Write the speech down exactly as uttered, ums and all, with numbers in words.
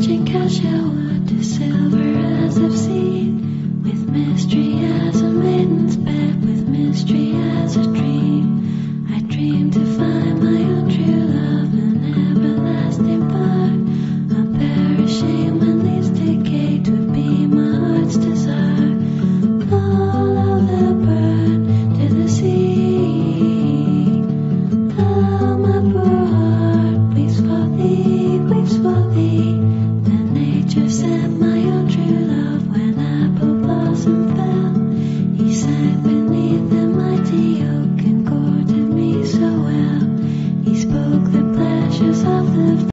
Searching casualwood to silver as I've seen, with mystery as a maiden's bed, with mystery as a dream. I dream to find my own true love, an everlasting part. A perishing when leaves decay to be my heart's desire. Follow the bird to the sea. Oh, my poor heart weeps for thee, weeps for thee. The nature sent my